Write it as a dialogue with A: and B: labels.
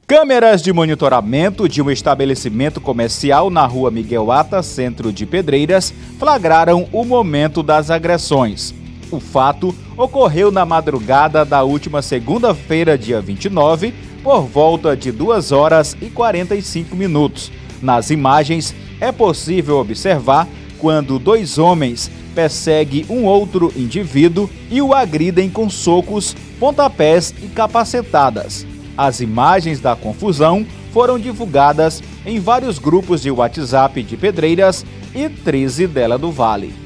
A: Câmeras de monitoramento de um estabelecimento comercial na rua Miguel Ata, centro de Pedreiras, flagraram o momento das agressões. O fato ocorreu na madrugada da última segunda-feira, dia 29, por volta de 2h45. Nas imagens, é possível observar quando dois homens perseguem um outro indivíduo e o agridem com socos, pontapés e capacetadas. As imagens da confusão foram divulgadas em vários grupos de WhatsApp de Pedreiras e 13 dela do Vale.